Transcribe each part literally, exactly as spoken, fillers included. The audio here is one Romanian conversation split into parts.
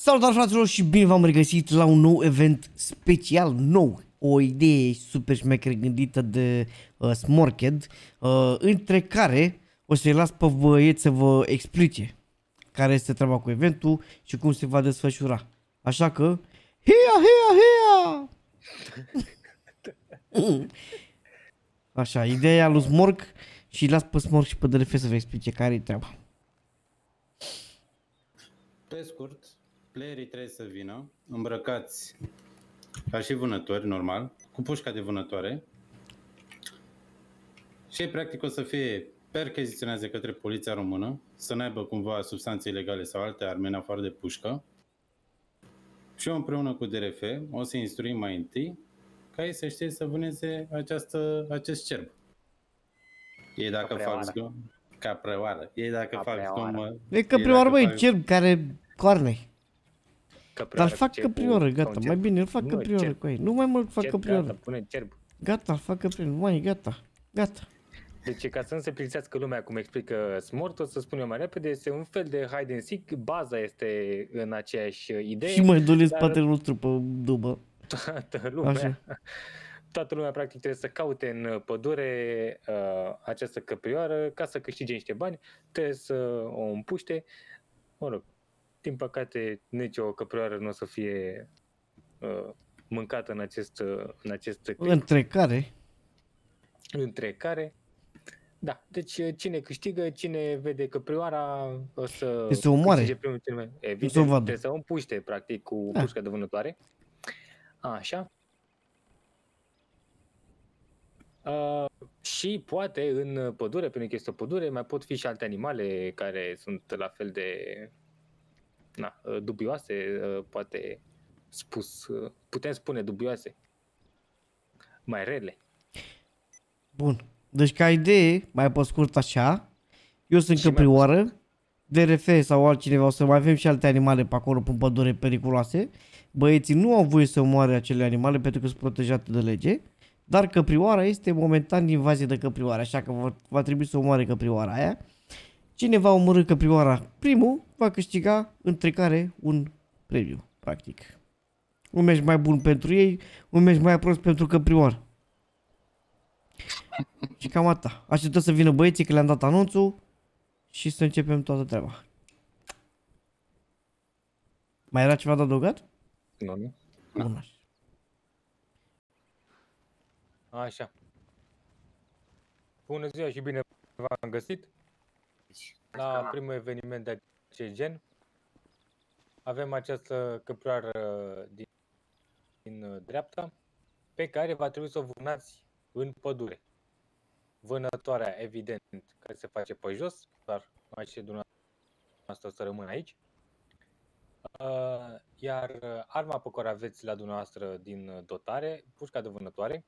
Salutare fraților și bine v-am regăsit la un nou event special nou. O idee super șmecheră gândită de uh, Smorked, uh, între care o să-i las pe băieți să vă explice care este treaba cu eventul și cum se va desfășura. Așa că, hia, hia, hia! Așa, ideea lui Smork și las pe Smork și pe D R F să vă explice care e treaba. Pe scurt, playerii trebuie să vină îmbrăcați ca și vânători, normal, cu pușca de vânătoare și ei practic o să fie percheziționați către poliția română, să n-aibă cumva substanțe ilegale sau alte arme în afară de pușcă și eu împreună cu D R F o să instruim mai întâi ca ei să știe să vâneze această, acest cerb. Ei dacă fac zgomot, capreoară, ei dacă fac zgomot... E capreoară, băi, cerb care coarne. Dar fac caprioară, gata, mai bine îl fac caprioară cu ei. Nu mai mult fac caprioară. Pune cerb. Gata, îl fac caprioară, mai gata, gata. Deci ca să nu se plictisească lumea, cum explică Smort, o să spun eu mai repede, este un fel de hide and seek, baza este în aceeași idee. Și mai dole spatele nostru pe dubă. Toată lumea, Așa. toată lumea practic trebuie să caute în pădure uh, această căprioară ca să câștige niște bani, trebuie să o împuște, mă rog. Din păcate, nici o căprioară nu o să fie uh, mâncată în acest, uh, în acest clip. Între care? Între care, da. Deci cine câștigă, cine vede căprioara, o să se omoare. Primul, cel evident, să trebuie să o împuște, practic, cu da. pușca de vânătoare. Așa. Uh, și poate în pădure, pentru că este o pădure, mai pot fi și alte animale care sunt la fel de... Na, dubioase, poate spus, putem spune dubioase, mai rele. Bun, deci ca idee, mai pe scurt așa, eu sunt căprioară, D R F sau altcineva o să mai avem și alte animale pe acolo, pe pădure periculoase. Băieții nu au voie să omoare acele animale pentru că sunt protejate de lege, dar căprioara este momentan invazie de căprioare, așa că va, va trebui să omoare căprioara aia. Cine va omorî căprioara primul va câștiga, între care un premiu, practic. Un meci mai bun pentru ei, un meci mai prost pentru căprioară. Și cam atâta. Așteptăm să vină băieții că le-am dat anunțul și să începem toată treaba. Mai era ceva de adăugat? Nu, nu. Bun. Așa. Bună ziua și bine v-am găsit la primul eveniment de acest gen. Avem această căprioară din, din dreapta pe care va trebui să o vânați în pădure. Vânătoarea, evident, care se face pe jos, dar mai și dumneavoastră o să rămână aici. Iar arma pe care aveți la dumneavoastră din dotare, pușca de vânătoare,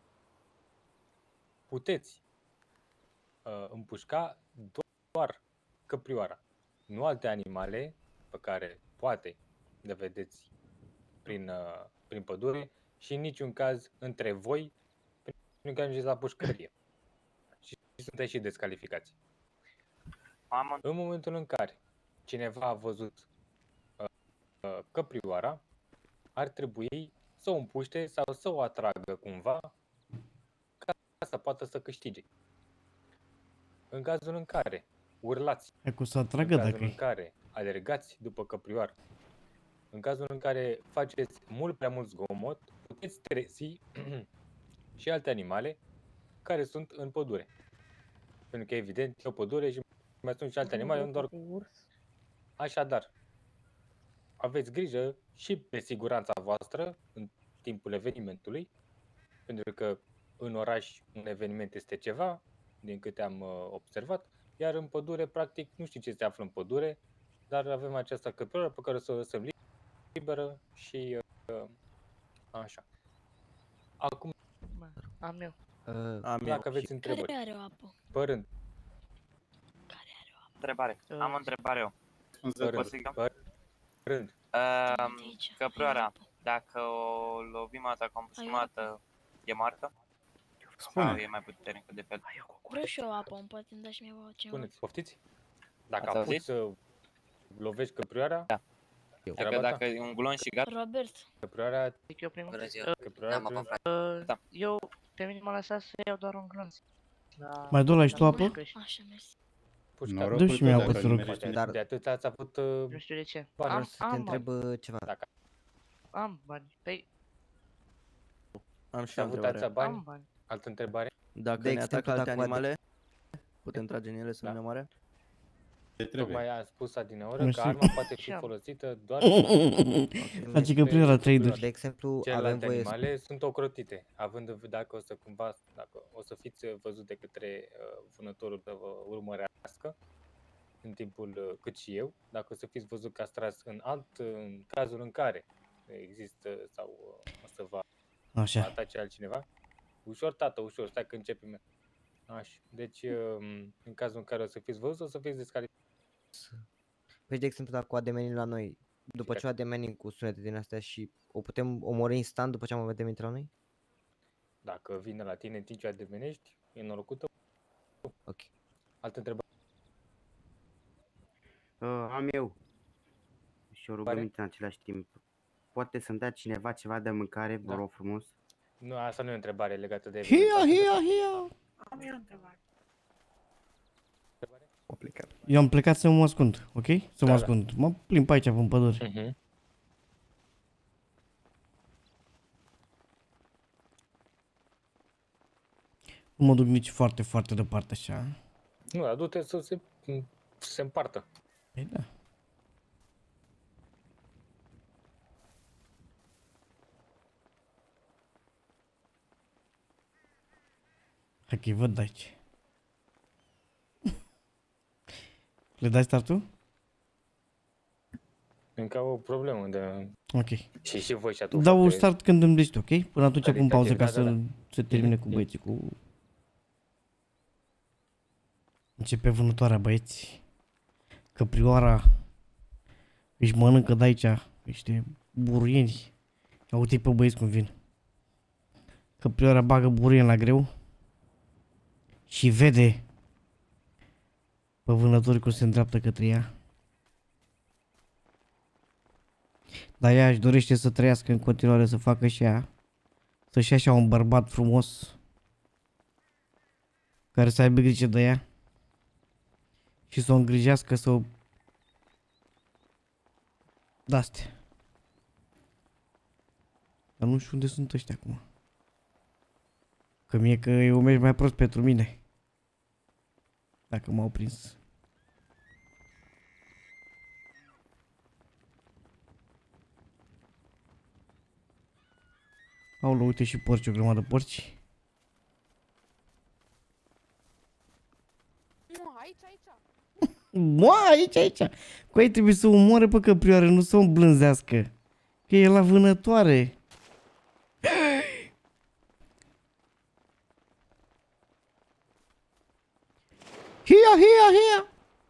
puteți împușca doar căprioara, nu alte animale pe care poate le vedeți prin, uh, prin pădure și în niciun caz între voi prin care ajungeți la pușcărie și sunteți și descalificați. În momentul în care cineva a văzut uh, uh, căprioara, ar trebui să o împuște sau să o atragă cumva ca să poată să câștige. În cazul în care urlați, e cu să atragă, în cazul dacă în care alergați după căprioară, în cazul în care faceți mult prea mult zgomot, puteți trezi și alte animale care sunt în pădure. Pentru că, evident, e o pădure și mai sunt și alte animale, nu doar... Așadar, aveți grijă și pe siguranța voastră în timpul evenimentului, pentru că în oraș un eveniment este ceva, din câte am observat, iar în pădure, practic, nu știu ce se află în pădure, dar avem această căprioară pe care o să o lăsăm liberă și uh, așa. Acum, am eu. Uh, am dacă eu. Aveți întrebări. Care are o apă? Pe rând. Care are o apă? Întrebare. Uh. Am o întrebare eu. Pe rând. Pe rând. Uh, căprioara, dacă o lovim atacăm împușcumată, e moartă? Spune. Sau e mai puternică de fel? Vreau și eu apă, îmi poate îmi dați mie ceva. Spuneți, poftiți? Dacă apuci să lovești căprioara, da. Dacă, dacă e un glon și gata. Robert. Căprioara... Eu primul. Bună ziua. Căprioara... N-am apa, frate. Uh, Da. eu, pe mine m-a lăsat să iau doar un glonț. Da, Mai dă la și tu apă? Așa, mersi. Pușca. Norocul Dă și tău mie dacă apă, te rog. nimerești în- Dar de atât ați avut... uh, nu știu de ce. bani. Am, Vreau să te am întreb bani. uh, ceva. Dacă Am bani. Păi, Am și ați o avut întrebare. atâția bani, am bani. altă întrebare? Dacă De ne exemplu, atacă alte dacă poate- animale, putem trage în ele să Da. nu ne omoare? Ce trebuie? Tocmai a spus adineaură Nu că știu. arma poate fi Și am. folosită doar Face că prin la trader. De exemplu, avem celelalte voie să... animale sunt ocrotite, având în vedere dacă o să cumva, dacă o să fiți văzut de către uh, vânătorul să vă urmărească în timpul, uh, cât și eu, dacă o să fiți văzut că ați tras în alt, în cazul în care există sau uh, o să vă Așa. atace altcineva, ușor, tată, ușor, stai că începem eu. Așa, deci uh, în cazul în care o să fiți văzut, o să fiți descalificat. Păi, de exemplu, dacă o ademenim la noi, după ce o ademenim cu sunete din astea și o putem omori instant după ce am ademenit la noi? Dacă vine la tine în timp ce ademenești, e norocul tău. Ok. Altă întrebare? Uh, am eu și o rugăminte în același timp. Poate să-mi dea cineva ceva de mâncare, vă Da. rog frumos? Nu, asta nu e o întrebare legată de Hia, eveniment. hia, hia. Am eu o întrebare. O plecat. Eu am plecat să mă ascund, ok? Să mă Da, da. ascund. Mă plimb pe aici, pe pădure. Mhm. Nu mă duc nici foarte, foarte departe așa. Nu, dar du-te să se, să se împartă. Păi da. Hai că-i văd de aici. Le dai start tu? Încă o problemă de... Ok. Și și voi și atunci. Dau start când îmi zici tu, ok? Până atunci Adică pun pauză ok, ca da, să da, da. se termine cu Mhm. băieții, cu... Începe vânătoarea, băieți. Căprioara își mănâncă de aici niște burieni. Ia uite pe băieți cum vin. Căprioara bagă burien la greu și vede pe vânători cum se îndreaptă către ea. Dar ea își dorește să trăiască în continuare, să facă și ea, să-și ia așa un bărbat frumos care să aibă grijă de ea și să o îngrijească, să o... de-astea. Dar nu știu unde sunt ăștia acum. Că mie că eu merg mai prost pentru mine. Dacă m-au prins. Aoleu, uite și porci, o grămadă porci. Aici, aici. Mă, aici, aici. Cu ei trebuie să o omoare pe căprioară, nu să o îmblânzească. Că e la vânătoare. Hia, hia, hia.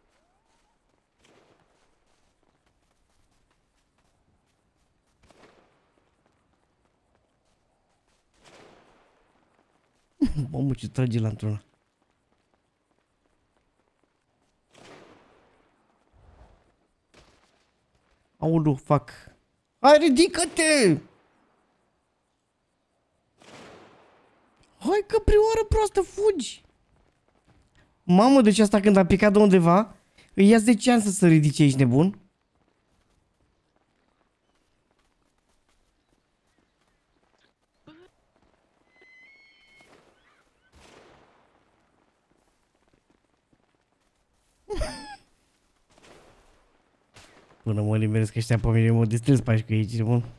Mamă, ce trage la într-una. Aoleu, fac. Hai, ridică-te! Hai, căprioară proastă, fugi! Mamă, deci asta când a picat de undeva, îi ia zece ani să se ridice, ești nebun? Până mă limeresc ăștia pe mine, mă distrez pe aici cu ei, ce bun.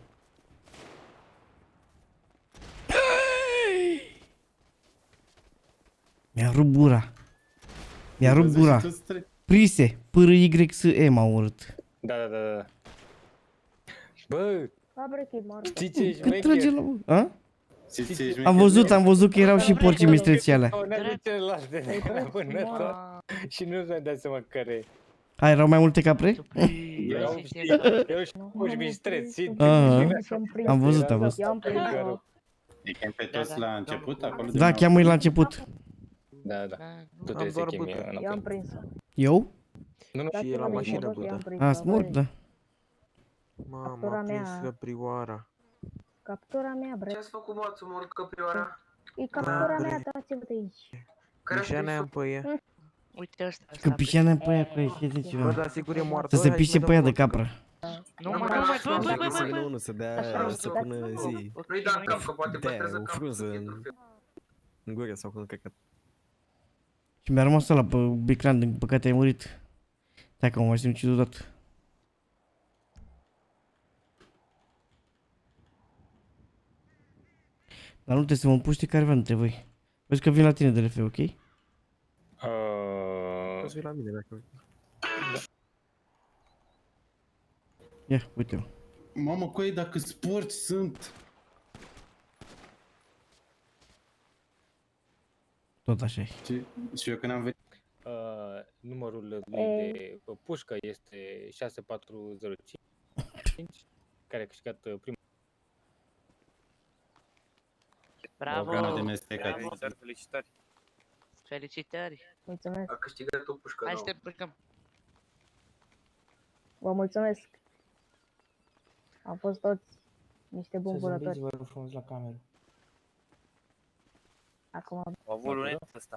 Mi-a rupt gura. Mi-a rupt gura. Prise, P R Y S E m-a urât. Da, da, da, da. Bă, știi ce ești Cât trage la... A? Știi ce ești Am văzut, am văzut că erau și porcii mistreți alea. de celelalte de la vânător și nu s-a dat seama care. A, erau mai multe capre? Erau erau și puși mistreți. Aha. Am văzut, am văzut. Îi chem pe toți la început, acolo? Da, cheamă-i la început. Da, da. Tu trebuie să chemi înapoi. Eu? Nu, nu, Și e la mașină, bă, da. A, smurg, da. Mama, a prins căprioara. Captura mea, bre. Ce-ați făcut, mă, ați omorât căprioara? E captura mea, dați-vă de aici. Pișeana în păie. Uite ăsta, Că ăsta. pișeana în păia cu ea, știți ceva. Bă, dar sigur e moartă. Să se pișe pe ea de capră. Nu, mă, nu, mă, bă, bă, bă, bă, bă. Unul să dea, să pună zi. Nu-i da în cap, că poate Da, păstrează o capul. frunză în în gură sau cum căcat. Și mi-a rămas ăla pe ecran, din păcate ai murit. Stai că mă mai simt ciudat. Dar nu trebuie să mă împuște careva dintre voi. Vezi că vin la tine de F, ok? Uh, Poți fi la mine dacă vrei. Ia, uite-mă. Mamă, coi, dacă sporci sunt... Tot așa e. Și, și eu când am venit... uh, numărul lui de uh, pușcă este șase patru zero cinci, care a câștigat uh, primul. Bravo. Organul de mestecat. Bravo, dar felicitări. Felicitări. Mulțumesc. A câștigat o pușcă Hai să nouă. te îmbrăcăm. Vă mulțumesc. Am fost toți niște buni vânători. Vă rog frumos la cameră. Acum Au avut lunetul ăsta.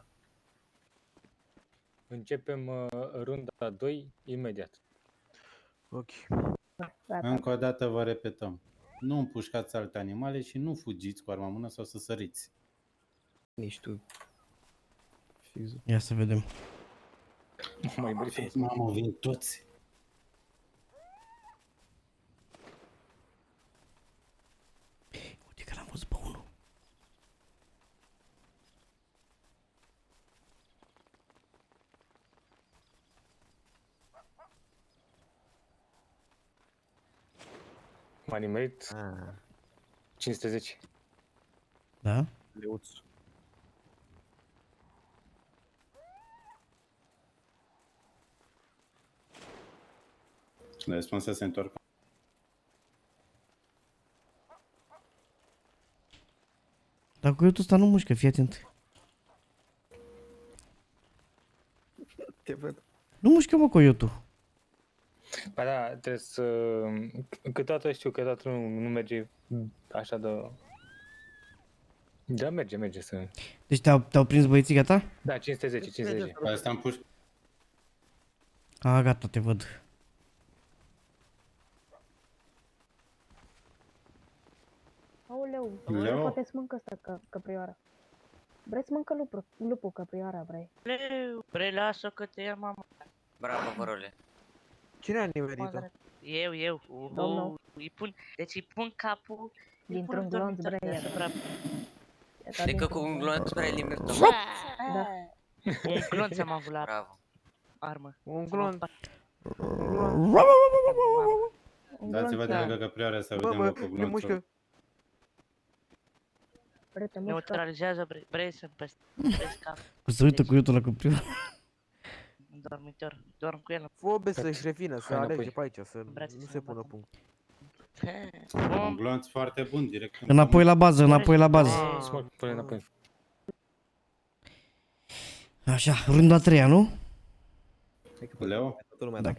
Începem uh, runda doi imediat. Ok. gata. Încă o dată vă repetăm. Nu împușcați alte animale și nu fugiți cu arma în mână sau să săriți. Nici tu. Fixul. Ia să vedem. Mai briefing. Mamă, vin toți. Uite că l-am văzut pe unul. M-a nimerit Ah, cinci sute zece. Da? leuț. Le spun să se întoarcă. Dar cu eu ăsta nu mușcă, fii atent. Te văd. Nu mușcă, mă, coyotul. Ba da, trebuie să... Câteodată știu, câteodată nu, nu merge așa de... Da, merge, merge să... Deci te-au, te-au prins băieții, gata? Da, cinci sute zece, cinci sute zece. Pe asta am pus. A, gata, te văd. Aoleu, Leo? poate să mâncă ăsta că, căprioara. Vrei să mâncă lupul, lupul căprioara, vrei? Leu, bre, lasă că te ia mama. Bravo, vărule. Cine a nimerit-o? Eu, eu. Domnul. Uhu, îi pun, deci îi pun capul. îi Dintr-un pun glonț, dormitor bre, deasupra. Adică cu un glonț spre limit. Da. Un glonț am avut la Bravo. armă. Un glonț. Un Dați-vă glonț, de da. lângă căprioare să Bă, vedem bă, cu ne glonțul. mușcă. Bre, te mușcă. Neutralizează, bre, bre să peste peste cap. Că se uită coyotul la căprioară. Un dormitor. Dorm cu el. Fă să-și revină, să Hai înapoi. alerge pe aici, să Brațe nu să se mă pună bată. punct. Un glonț foarte bun, direct. în Înapoi la bază, înapoi la bază. Ah. Smart, pune înapoi. Așa, runda a treia, nu? Leo? Toată lumea, Da. da.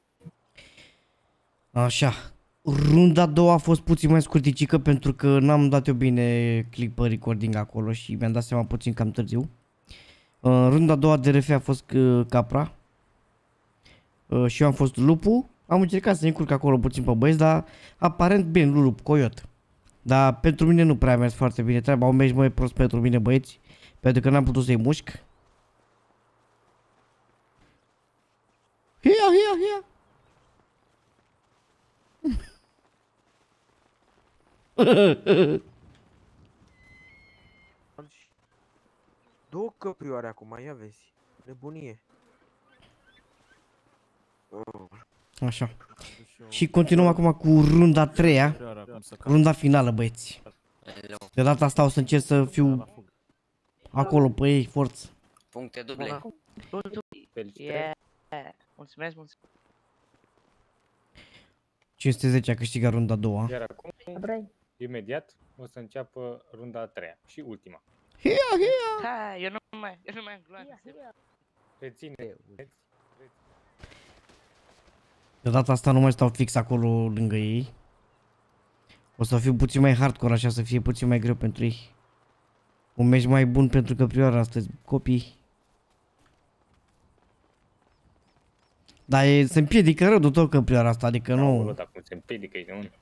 Așa. Runda a doua a fost puțin mai scurticică pentru că n-am dat eu bine click pe recording acolo și mi-am dat seama puțin cam târziu. În runda a doua D R F a fost uh, capra. Uh, și eu am fost lupul. Am încercat să încurc acolo puțin pe băieți, dar aparent bine, nu lup, coiot. Dar pentru mine nu prea a mers foarte bine treaba, au mers mai prost pentru mine băieți, pentru că n-am putut să-i mușc. Hia, hia, hia. Două căprioare acum, ia vezi. Nebunie. Oh. Așa. Și continuăm acum cu runda a treia. Runda finală, băieți. De data asta o să încerc să fiu acolo pe ei, forță. Puncte duble. Yeah. Mulțumesc, mulțumesc. cinci sute zece a câștigat runda a doua. Iar acum, Vrei? imediat, o să înceapă runda a treia și ultima. Hia, hia. Ha, eu nu mai, eu nu mai am gloanțe. Reține. De data asta nu mai stau fix acolo lângă ei. O să fiu puțin mai hardcore așa, să fie puțin mai greu pentru ei. Un meci mai bun pentru căprioara astăzi, copii. Dar e, se împiedică rău de tot căprioara asta, adică nu... Nu, dacă se împiedică, e nu.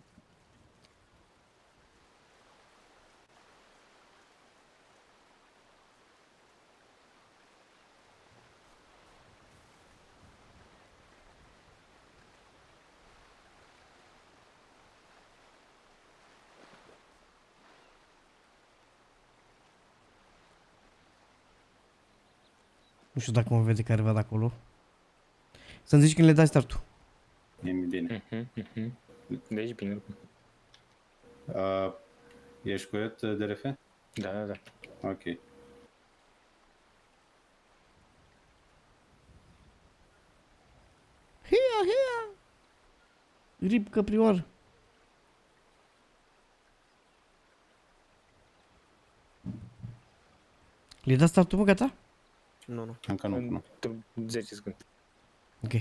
Nu știu dacă mă vede careva de acolo. Să-mi zici când le dai startul. E bine. Mhm, mhm. Deci bine. Uh, ești cu et D R F? Da, da, da. Ok. Hia, hia! Rip căprioară. Le-ai dat startul, mă, gata? Nu, nu. Încă nu, nu. zece secunde. Ok.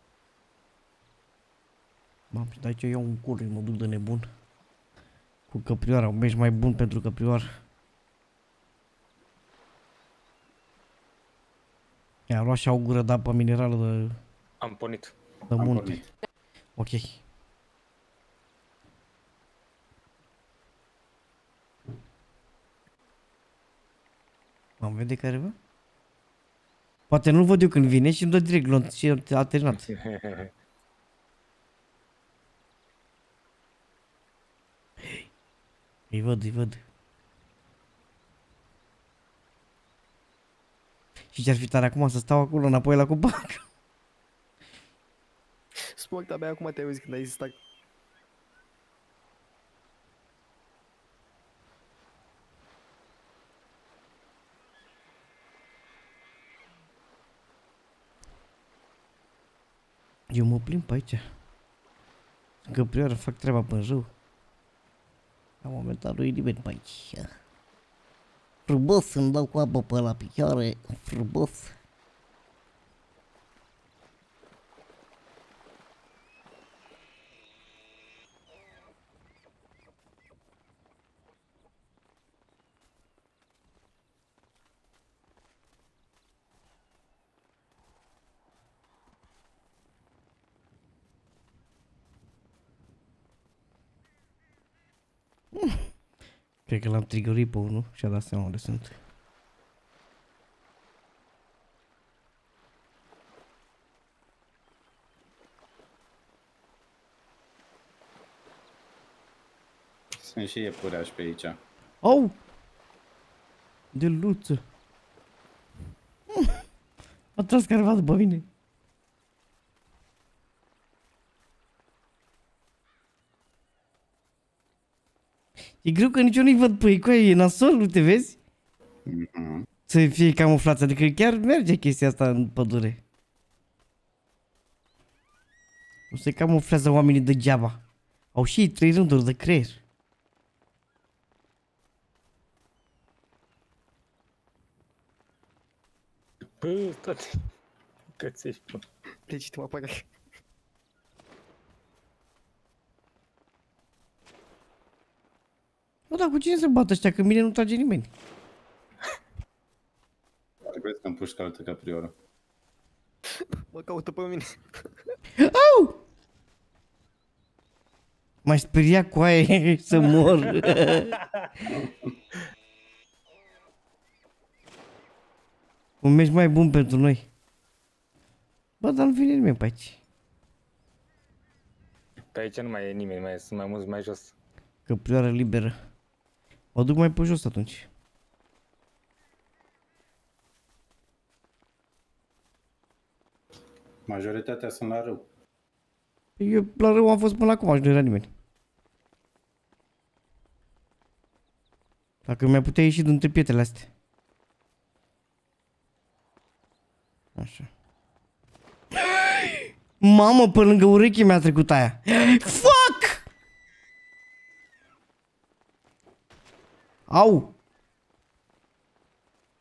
Mamă, și de aici eu iau un cur, mă duc de nebun. Cu căprioara, un meci mai bun pentru căprioară. I-a luat și o gură de apă minerală de... Am pornit. De Am munte. pornit. Ok. Am vede careva? Poate nu-l văd eu când vine și îmi dă direct glonț și a terminat. Îi văd, îi văd. Și ce-ar fi tare acum să stau acolo înapoi la copac? Smoke, abia acum te-ai auzit când ai zis tac. Eu mă plimb pe aici. Căprioară, fac treaba până rău. La momentul nu e nimeni pe aici. Frumos îmi dau cu apă pe la picioare. Frumos. Cred că l-am trigărit pe unul și-a dat seama unde sunt. Sunt și iepurași pe aici. Au! De luță. A tras careva după mine. E greu că nici eu nu-i văd pe ei, cu aia e nasol, nu te vezi? Mm-hmm. Să fie camuflați, adică chiar merge chestia asta în pădure. Nu se camuflează oamenii degeaba. Au și ei trei rânduri de creier. Bă, toate. Cățești, bă. Deci mă apăra. Bă, dar cu cine se bată ăștia? Că mine nu trage nimeni. Trebuie să împușcă altă caprioră. Mă caută pe mine. Au! M-aș speria cu aia să mor. Un meci mai bun pentru noi. Bă, dar nu vine nimeni pe aici. Pe aici nu mai e nimeni, mai sunt mai mulți mai jos. Căprioară liberă. Mă duc mai pe jos atunci. Majoritatea sunt la râu. Eu la rău am fost până acum și nu era nimeni. Dacă mi-a putea ieși dintre pietrele astea. Așa. Mamă, pe lângă ureche mi-a trecut aia. Fuck! Au!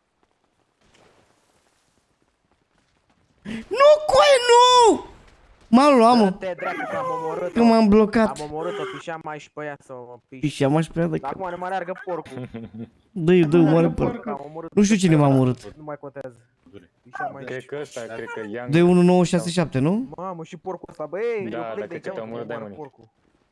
Nu, coaie, nu! M-am luat, mă. Dă-te dracu că am omorât-o. Că m-am blocat. Am omorât-o, pișeam mai și pe ea să o piși. Pișeam mai și pe ea de Dar acum ne mai alergă porcul. Dă-i, dă-i, moare porc. Nu știu cine m-a omorât. Nu mai contează. Pișeam mai Cred că ăsta, cred că Young. De unu nouă șase șapte, nu? Mamă, și porcul ăsta, băi, Da, eu plec dacă de aici, te mă, omorât, că dai moară mâine. porcul.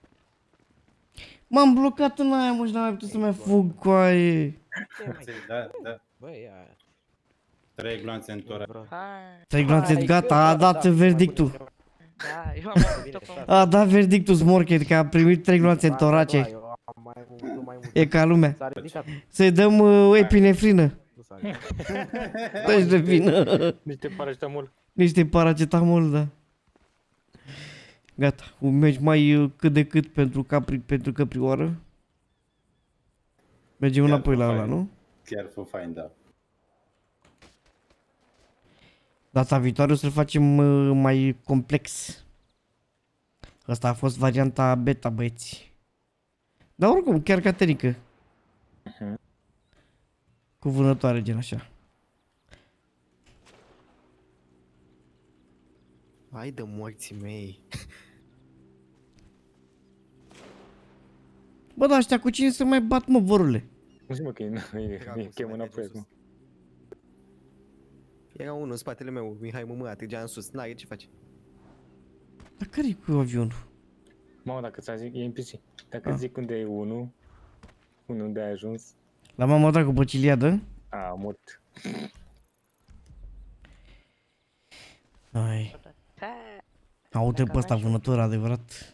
M-am blocat în aia, mă, și n-am mai putut să mai fug cu aia. Da, da. Băi, ia. Trei gloanțe în tora. Trei gloanțe, gata, a dat verdictul. Da, eu am avut-o pe A dat verdictul Smorchet, că a primit trei gloanțe în torace. E ca lumea. S-a ridicat. Să-i dăm uh, epinefrină. Nu s-a ridicat. Dă-și de vină. Niște paracetamol. Niște paracetamol, da. Gata, un meci mai uh, cât de cât pentru, capri, pentru căprioară. Mergem Chiar înapoi la fain. ăla, nu? Chiar fă fain, da. Data viitoare o să-l facem uh, mai complex. Asta a fost varianta beta, băieți. Dar oricum, chiar catenică. Cu vânătoare, gen așa. Hai de morții mei. Bă, dar ăștia cu cine să mai bat, mă, vorule? Nu știu, mă, că e, e, e chem înapoi acum. Era unul în spatele meu, Mihai Mămâ, atrigea în sus. N-are ce face. Dar care-i cu avionul? Mamă, dacă ți-am zic, e N P C. Dacă Ah. zic unde e unul, unde unde ai ajuns, La mama dracu pe Ciliadă? a mort. Ai. Aude pe ăsta vânător adevărat.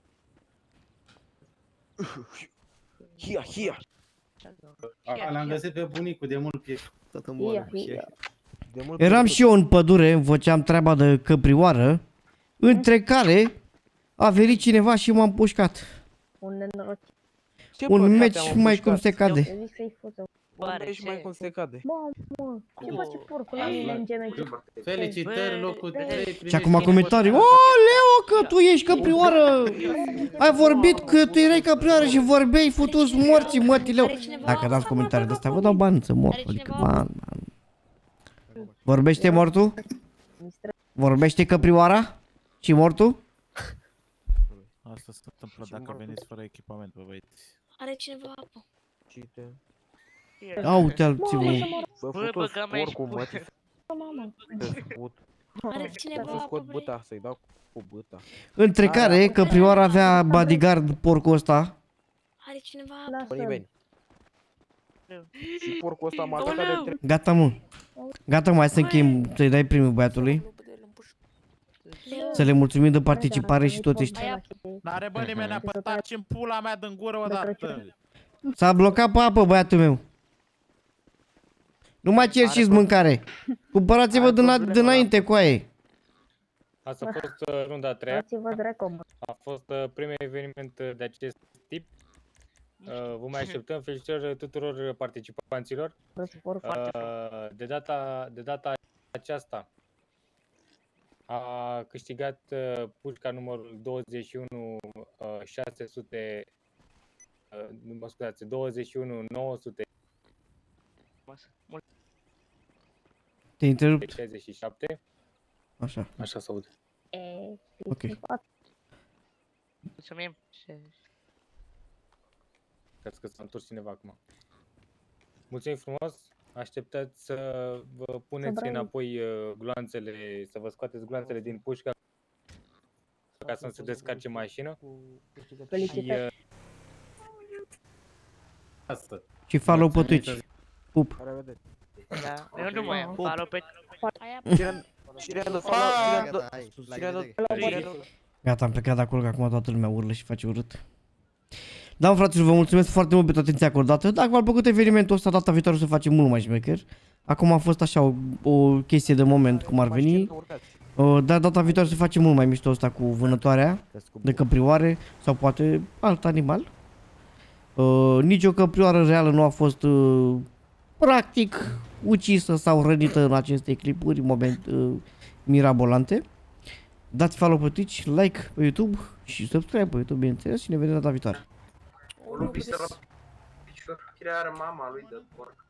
Hia, hia. A, l-am găsit pe bunicul de mult pie. Tot în Ia, boală. ia. De mult Eram și eu în pădure, îmi făceam treaba de căprioară, între care a venit cineva și m-am pușcat. Un nenorocit. Ce Un păcate meci am mai cum împușcat. se cade. Eu zic să-i fută. Un meci mai cum se cade. Mamă, ce face porcul la mine în gemece? Felicitări, locul trei. Și acum comentarii, o, Leo, că tu ești căprioară! Ai vorbit că tu erai căprioară și vorbeai futus morții, mătileu. Dacă dați comentarii de astea, vă dau bani să mor. Adică bani, bani. Vorbește mortul? Vorbește căprioara? Și mortul? Asta se întâmplă dacă veniți fără echipament, bă băieți. Are cineva apă? Cite. Ia uite alții, bă. Bă, Bă, futus băga mea porcul, mă, și te fut. Are cineva Să scot apă, băta, să-i dau cu băta. Între care căprioara avea bodyguard porcul ăsta. Are cineva Pe apă? nimeni. Și porcul ăsta m-a atacat de trei. Gata, mă. Gata, mai să încheiem, să-i dai primul băiatului. Să le mulțumim de participare și toți ăștia. N-are bă nimeni apătat și-n pula mea din gură odată. S-a blocat pe apă, băiatul meu. Nu mai cerșiți mâncare. Cumpărați-vă din- dinainte cu aia. Asta a fost uh, runda a treia. Dați-vă dracu, mă. A fost uh, primul eveniment uh, de acest tip. Uh, vă mai așteptăm, felicitări tuturor participanților. Uh, de, data, de data aceasta a câștigat uh, pușca numărul douăzeci și unu uh, șase sute, uh, nu mă scuzați, douăzeci și unu nouă sute Te întrerup. șaizeci și șapte. Așa. Așa se aude. E, Ok. Mulțumim. Cred că s-a întors cineva acum. Mulțumim frumos. Așteptați să vă puneți Bravo. înapoi uh, gloanțele, să vă scoateți gloanțele din pușcă ca să nu se descarce mașină. Și, Felicitări. uh, Asta. Și follow pe Twitch. Pup. Da, eu nu mai am. Follow pe... Gata, am plecat de acolo, că acum toată lumea urlă și face urât. Da, fraților, vă mulțumesc foarte mult pentru atenția acordată. Dacă v-a plăcut evenimentul ăsta, data viitoare o să facem mult mai șmecher. Acum a fost așa o, o chestie de moment, cum ar veni. Uh, dar data viitoare o să facem mult mai mișto ăsta cu vânătoarea de căprioare sau poate alt animal. Uh, nici o căprioară reală nu a fost uh, practic ucisă sau rănită în aceste clipuri, moment uh, mirabolante. Dați follow pe Twitch, like pe YouTube și subscribe pe YouTube, bineînțeles, și ne vedem data viitoare. O lupisă la picior, chiar are mama lui de porc.